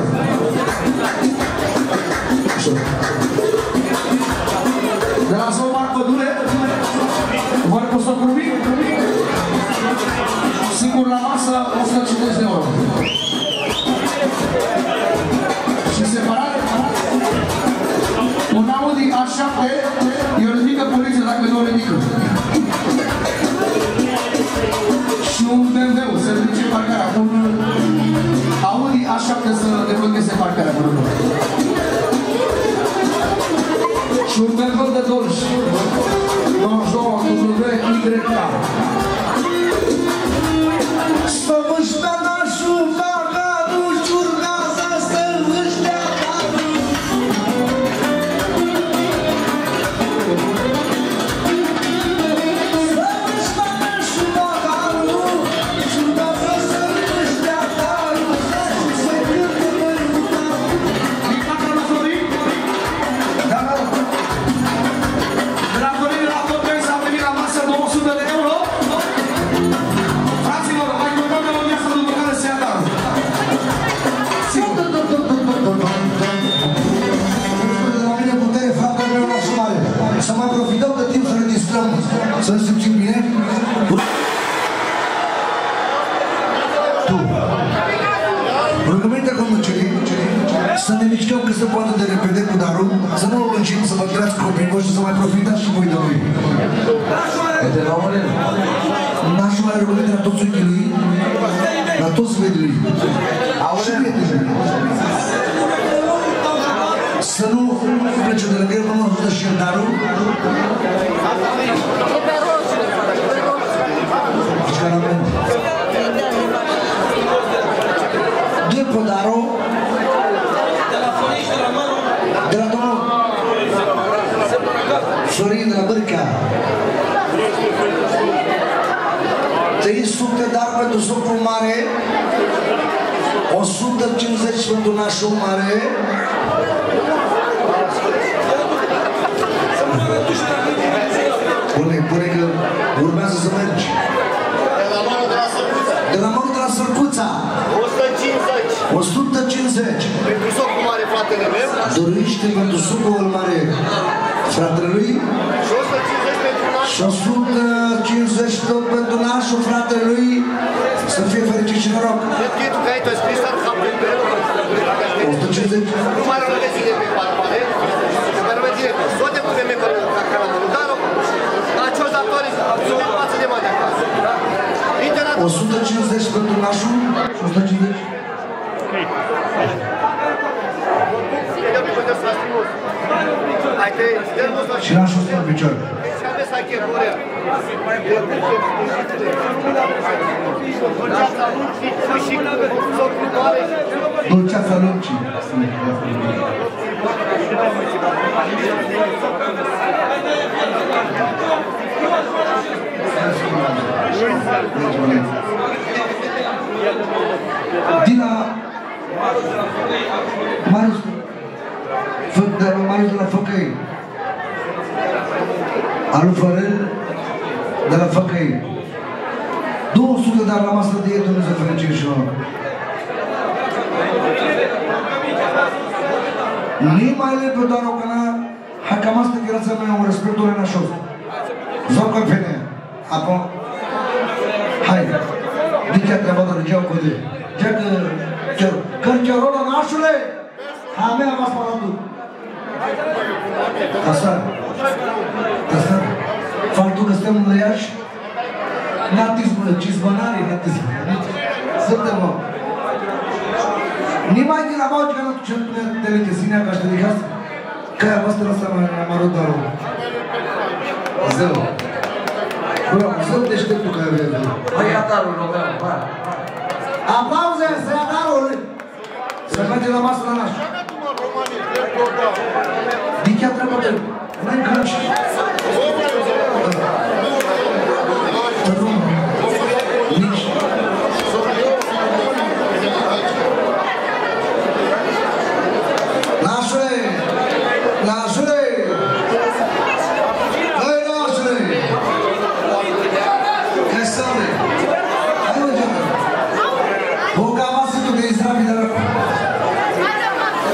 De la Zău Marc Pădure, vor cu socul mic, singur la masă, 150 de euro. Și separat, un Audi A7, eu ridică poliție dacă nu o ridică. Și un BMW, să ridice parcarea, un Audi A7 să deblocheze parcarea până acolo. Și un BMW de Dolj, 99 WYK. Să vâștea nașul, bagarul, ciurgaza, să vâștea darul. Să vâștea nașul, bagarul, ciurgaza, să vâștea darul. Și să cânte măriutarul. Din partea lui Florin? Da, da. De la Florin de la Potența a venit la masă 200 de euro. Fraților, mai cântăm melodia asta după care se ia darul. Sigur. De la mine putere, fratele meu nașul mare. Să mai profităm de timp să ne distrăm, să ne simțim bine. Tu. Rugămintea conducerii, să ne mișcăm cât se poate de repede cu darul, să nu o lungim, să vă creați copiii voștri și să mai profitați și voi de lui. Nașul mare rugăminte la toți ochii lui, la toți vedii lui. Și prietenii lui. Să nu plece de lângă el, nu mă ajută și el darul. Doi podarul de la domnul Florin de la Bârca. 300 dar pentru socul mare pentru nașul mare. Pune că urmează să mergi. De la Mărul de la Sărcuța. 150. 150. Pentru socul mare, fratele meu. Dorește pentru socul mare, fratele lui. Și 150 pentru nașul. Și 150 tot pentru nașul fratelui. Să fie fericit și noroc. Cred că e tu că ai scris ar capul pe el. 150. Nu mai rămâne ține pe parpare. Nu mai rămâne ține pe toate cu femei care la mână. Dar acioși datorii sunt în față de mai de acasă. 150 pentru nașul. 150. Și nașul stă în picior. Dulceața Luncii. Dina Marius de la Făcăi, Alu Fărel de la Făcăi, 200 de la masă de ei, Dumnezeu fericire și noroc. Nimai le pe doar o cana, hacam asta că rața mea un respectul renașov. Zocă pe nea. Apoi, hai, de ce treaba doar geau cu de. Gea că cărcerola nașule, a mea v-a sparatul. Asta, faptul că suntem în Iași, cizbănarii, suntem, mă. Nimai din la bauci că nu ce telechezinea ca și te dicați, că aia voastră ăsta m-a rodarul. Zău. Bă, zău deșteptul că avea zău. Hai atarul, Romeo, hai. Aplauze, să ia darul! Să merge la masă la naș. Din chiar treaba de... N-ai călci. Nici. Nașule! Nașule! Hai, nașule! Că săne! Hai, mă, geamă! Boca masă tu de izrabi de rău!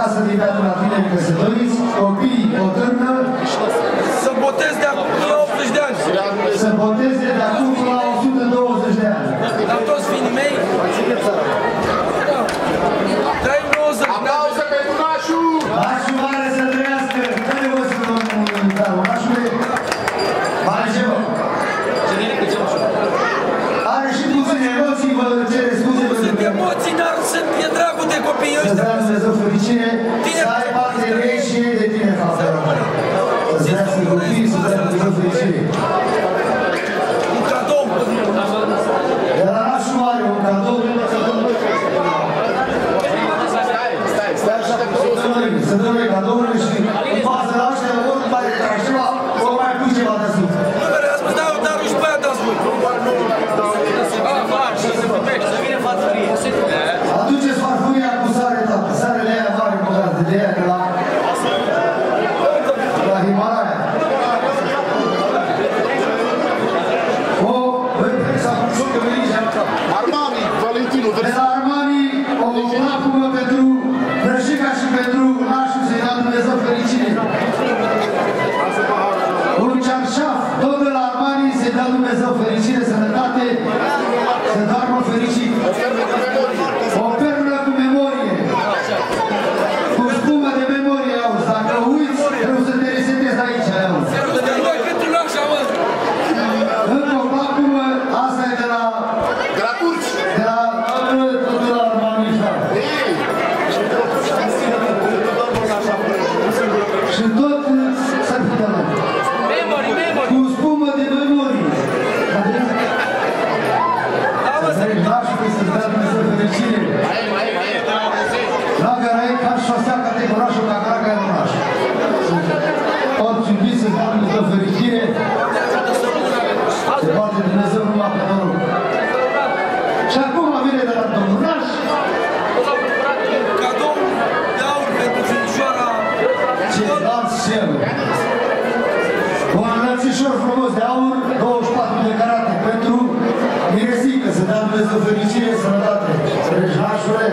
acasă din viața la tine căsătoriți, copii, o tână. Să botez de acum la 80 de ani. Să boteze de acum la 120 de ani. La toți fiii mei. Dai 90. Aplauze pentru nașul! Nașul mare să trăiască! Care vă să domnul Daru? Nașule, mare ceva. Are și puține emoții, vă cere scuze. Sunt emoții, dar e dragul de copiii Să-ți ăștia. dea Dumnezeu fericire, să ai parte de ei și ei de tine, frate. Să-ți trăiască copiii, să-ți dea Dumnezeu fericire. Un cadou. De la nașul mare, un cadou. Stai așa de Să dăm cadourile și în față la ăștia, ori mai tragi ceva, ori mai pui ceva de sus. Nu vreau să dau, dar și pe aia dați voi. Aduceți farfuria cu sare, tată. Sarele aia mare, băgate, de aia de la Himalaya. O, băi, să apucăm că veni și acum. Armani, Valentinu, De la Armani, o lacumă pentru Brășica și pentru nașul să-i dea Dumnezeu fericire. Un cearșaf, tot de la Armani, să-i dea Dumnezeu fericire, sănătate, să doarmă fericit. O pernă cu memorie. Cu spumă de memorie, auzi. Dacă uiți, trebuie să te resetezi aici, auzi. Încă o lacumă, asta e de la... de la turci! De la... tot de la Armani, da. Și tot s-ar putea la. Cu spumă de memorie. Nașul să-ți dea Dumnezeu fericire. Dragă Rai, ca șosea categorașul ca draga în oraș. Orice iubit să-ți dea Dumnezeu fericire. Se poate Dumnezeu numai pe noroc. Și acum vine de la domnul Naș. Cadou de aur pentru finișoara. Ce dați cerul. Un înălțișor frumos de aur, 24 de carate pentru miresică, să dea Dumnezeu fericire, sănătate. Înțelegi, nașule?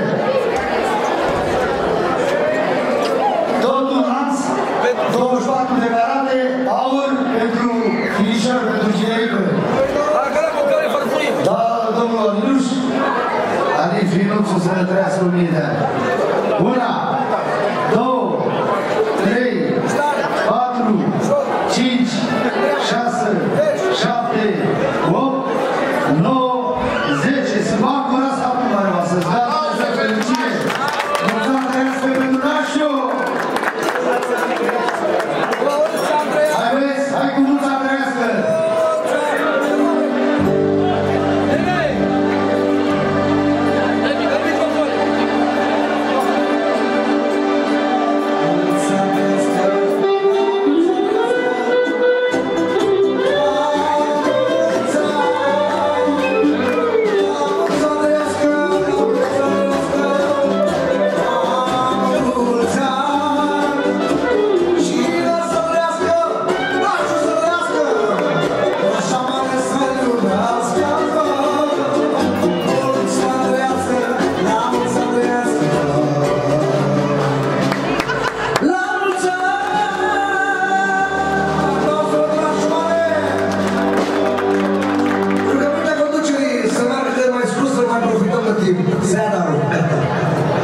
Tot un lanț, 24 de carate, aur pentru finișor, pentru generică. La care mâncare farfurie. Da, domnul Adinuș, Adin Finuțu să ne trăiască 1000 de ani. 1, 2, 3, 4, 5, 6, 7, 8, 9, 10. Să mă acurați acum, mă, să-ți dea Dumnezeu fericire. Mulțumesc trăiască pentru nașul. Hai, vezi, hai cu mulțumesc trăiască.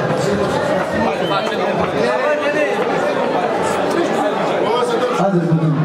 Hadi